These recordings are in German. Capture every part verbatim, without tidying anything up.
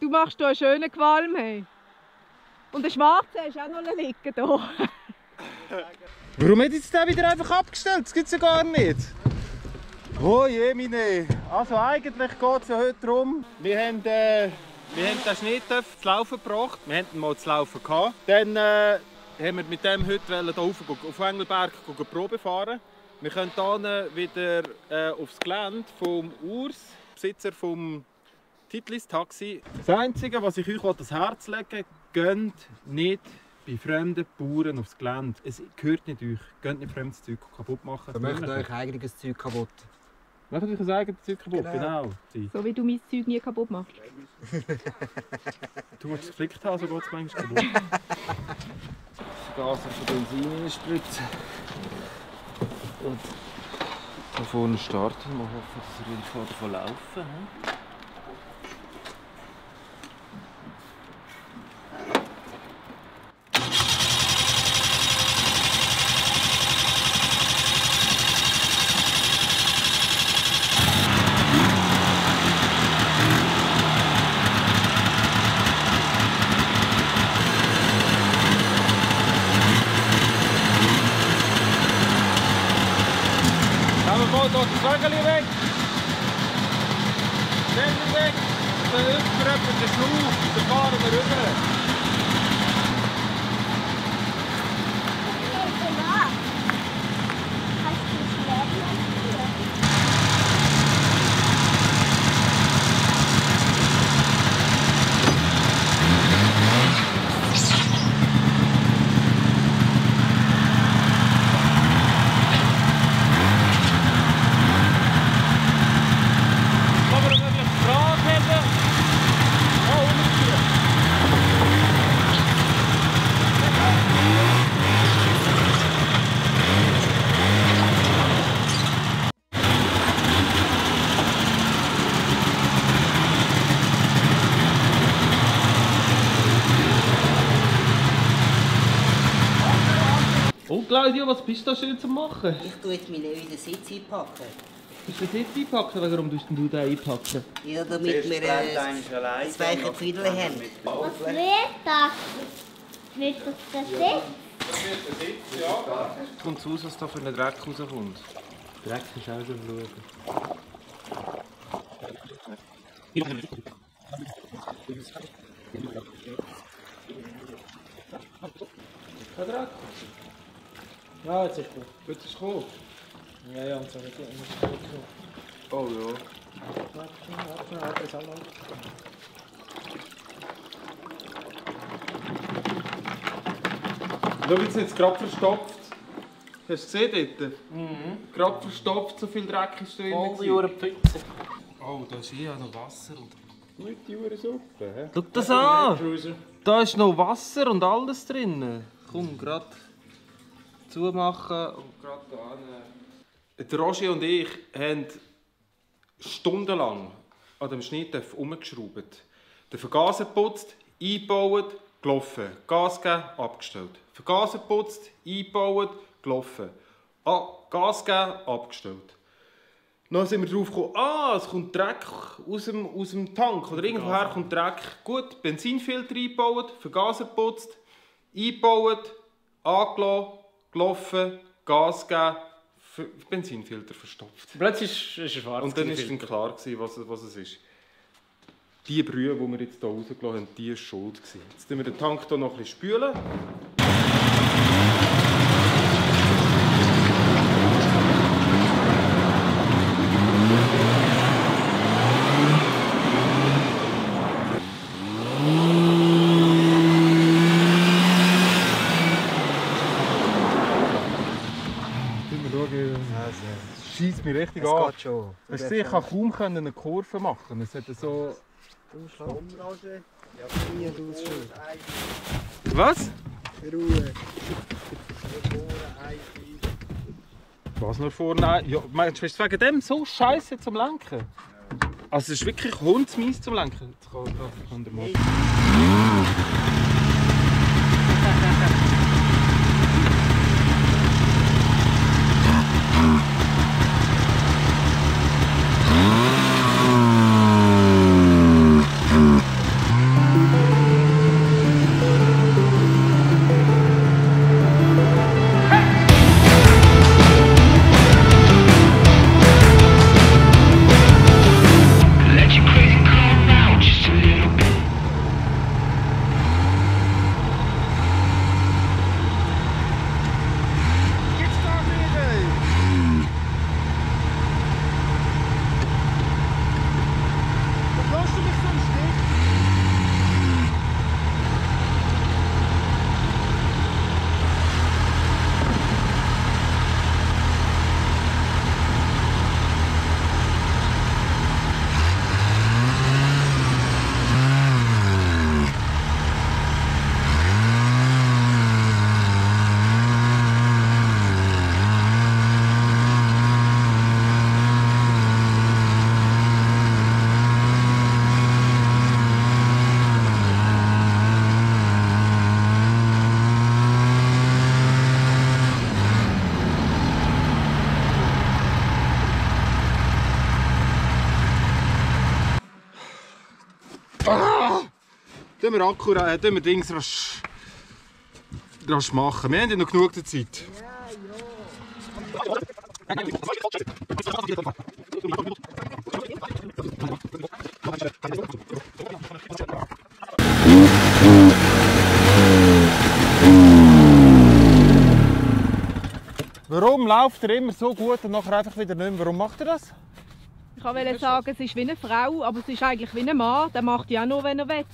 machst hier einen schönen Qualm. Hey. Und den schwarzen hast du auch noch liegen hier. Warum hat jetzt der wieder einfach abgestellt? Das gibt es ja gar nicht. Oh je, meine. Also eigentlich geht es ja heute darum, wir haben, äh, wir haben den Schneetöpf zu laufen gebracht. Wir hatten ihn mal zu laufen gehabt. Dann äh, haben wir mit dem heute hier rauf, auf Engelberg Probe fahren. Wir können hier wieder äh, aufs Gelände vom Urs, Besitzer vom Titlis Taxi. Das Einzige, was ich euch ans Herz legen will, geht nicht bei fremden Bauern aufs Gelände. Es gehört nicht euch. Geht nicht fremdes Zeug kaputt machen. Ihr möchtet euch eigenes Zeug kaputt. Macht euch ein eigenes Zeug kaputt, genau. genau. So wie du mein Zeug nie kaputt machst. Du musst es geflickt haben, so geht es manchmal kaputt. Vergaser von Benzin reinspritzen. Und da vorne starten. Mal hoffen, dass er davon laufen. Das Wägeli weg! Wägeli weg! Dann öffnen wir den Schlauch, dann fahren wir rüber. Oh Claudio, was bist du da schön zu machen? Ich tue jetzt meinen neuen Sitz einpacken. Du musst den Sitz einpacken? Warum tust du den einpacken? Ja, damit wir äh, zwei Friedel haben. Was wird das? Wird das der Sitz? Das wird der Sitz, ja. Kommt raus, was da für einen Dreck rauskommt. Dreck ist auch schon schauen. Kein Dreck? Ja, jetzt ist gut. Jetzt ist es gekommen. Ja, ja, und so nicht. Oh ja. Warte, warte, warte, jetzt auch noch. Schau, jetzt jetzt gerade verstopft. Hast du es gesehen dort? Mhm. Gerade verstopft, so viel Dreck ist da drin. All die Uhren Pfütze. Oh, da ist hier noch Wasser. Nicht die Uhren Suppe. Schau das an! Da ist noch Wasser und alles drin. Komm, gerade zumachen und gerade da hin. Der Roger und ich haben stundenlang an dem Schneetöpf herumgeschraubt. Den Vergaser geputzt, eingebaut, gelaufen. Gas gegeben, abgestellt. Vergaser geputzt, eingebaut, gelaufen. Ah, Gas gegeben, abgestellt. Dann sind wir darauf gekommen, ah, es kommt Dreck aus dem, aus dem Tank. Oder irgendwoher kommt Dreck. Gut, Benzinfilter eingebaut, Vergaser geputzt, eingebaut, angelassen, gelaufen, Gas gegeben, Benzinfilter verstopft. Plötzlich ist es schwarz. Und dann war dann klar, was, was es ist. Die Brühe, die wir jetzt hier rausgelassen haben, die war schuld. Jetzt spülen wir den Tank hier noch ein bisschen spülen. Schießt mich richtig es an. Geht schon. Weißt du, ich kann kaum eine Kurve machen. Es hat so... Umrage. Ja, hier tut es schon. Was? Ruhe. Was noch vorne? Ja, meinst du wegen dem so scheiße zum Lenken? Also es ist wirklich hundsmies zum Lenken. Jetzt kann, kann der mal. Ah! Tun wir Akku, äh, tun wir Dings rasch, rasch machen. Wir haben ja noch genug Zeit. Warum läuft er immer so gut und nachher einfach wieder nicht mehr? Warum macht er das? Ich wollte sagen, es ist wie eine Frau, aber es ist eigentlich wie ein Mann. Der macht ja auch nur, wenn er will.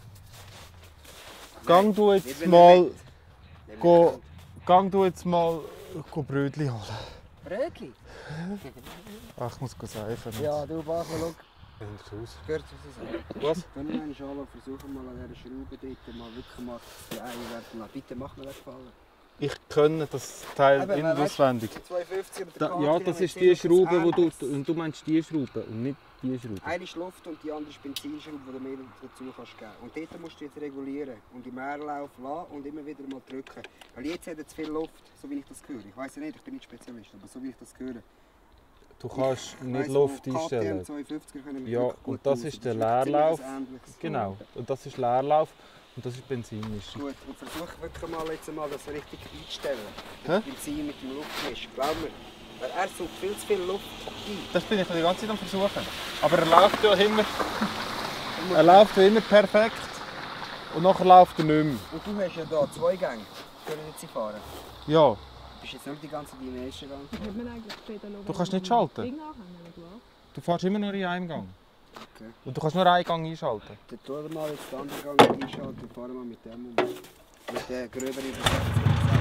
Gang du jetzt mal, go, gang du jetzt mal go Brötchen holen. Brötchen? Ach, ich muss go seifen. Ja, du Basel, schau. Aus. Gehört das so? Was? Können wir eigentlich alle versuchen, mal an dieser Schraube dort mal wirklich mal die Eier werden lassen. Bitte mach mir das gefallen. Ich kenne das Teil Eben, in- weil, weißt, auswendig. zweihundertfünfzig mit der Da, Karte, ja, die das haben ist wir die gesehen, Schraube, wo du, ähnliches. und du meinst die Schraube und nicht die Schraube. Eine ist Luft und die andere ist Benzinschraube, die du mehr dazu kannst geben. Und dort musst du jetzt regulieren und im Mehrlauf lassen und immer wieder mal drücken. Weil jetzt hat er zu viel Luft, so wie ich das höre. Ich weiß ja nicht, ich bin nicht Spezialist, aber so wie ich das höre. Du kannst Ich nicht weiss, Luft wo K T M einstellen. zweihundertfünfziger können wir Ja, wirklich gut und das raus. ist der wirklich Leerlauf. ziemlich ähnliches. Genau, und das ist Leerlauf und das ist Benzinmischer. Gut, und versuch wirklich mal jetzt mal das richtig einzustellen. Hä? Das Benzin mit dem Luftmisch. Glaub mir, weil er sucht viel zu viel Luft ein. Das bin ich die ganze Zeit am Versuchen. Aber er läuft ja immer, er läuft ja immer perfekt und nachher läuft er nicht mehr. Und du hast ja hier zwei Gänge. Können jetzt sie fahren? Ja, Du bist jetzt nicht die ganze Zeit im ersten Gang. Hat man eigentlich später noch Du kannst nicht schalten. Ding anhängen, du auch? du fährst immer nur in einem Gang. Okay. Und du kannst nur einen Gang einschalten. Dann tun wir mal jetzt den anderen Gang einschalten und fahren wir mit dem um. Mit der gröberen Übersetzung.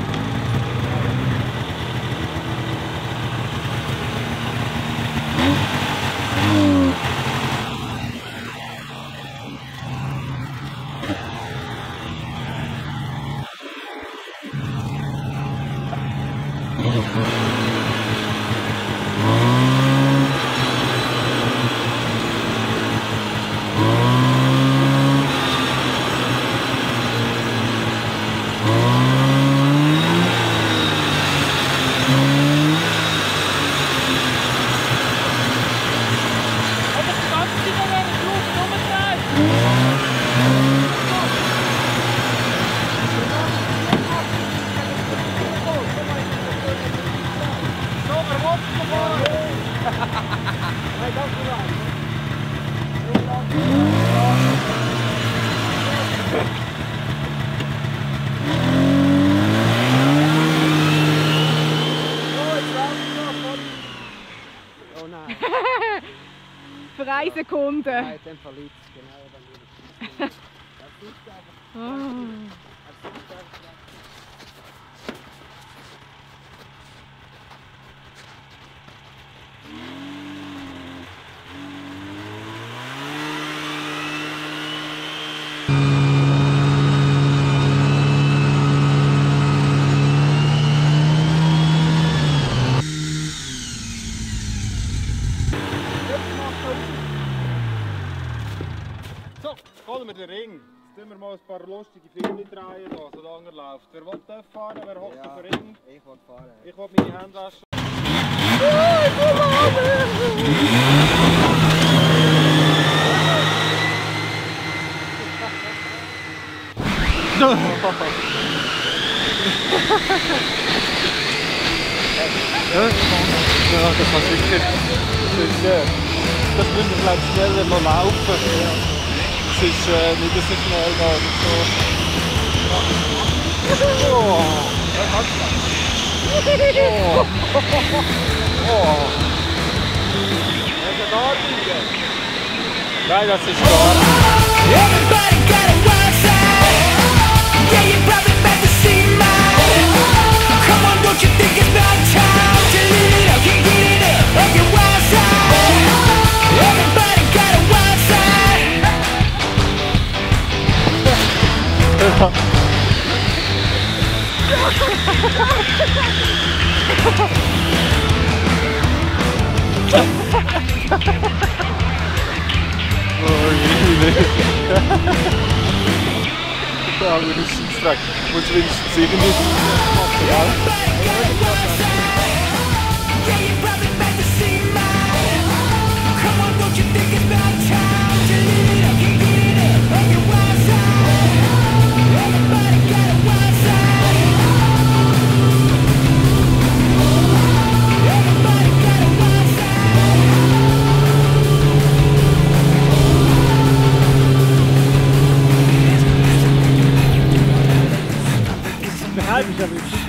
Oh nein, Für eine Sekunde. nein, dann verliert es genau. Dann wird es. Ah. So, holen wir den Ring. Jetzt tun wir mal ein paar lustige Filme drehen, da, solange er läuft. Wer will das fahren? Wer hockt Ja. auf den Ring? Ich will fahren. Ich will meine Hände waschen. Ja, das war sicher. Das, ist, äh, das müssen wir glaube ich schneller noch laufen. Es ist äh, nicht so schnell da oder so. Oh. Oh. Oh. Nein, das ist gar nicht. Everybody got a wild side. Yeah, you brought me back to see mine. Come on, don't you think it's about time to live it up, can't get it up on your wild side. Everybody got a wild side. Ja, aber das ist Scheissdreck. Muss wenigstens irgendwie machen, ja? Everybody got a wild side. Yeah, you brought me back to see mine. Come on, don't you think it's about time to live it up, can't aber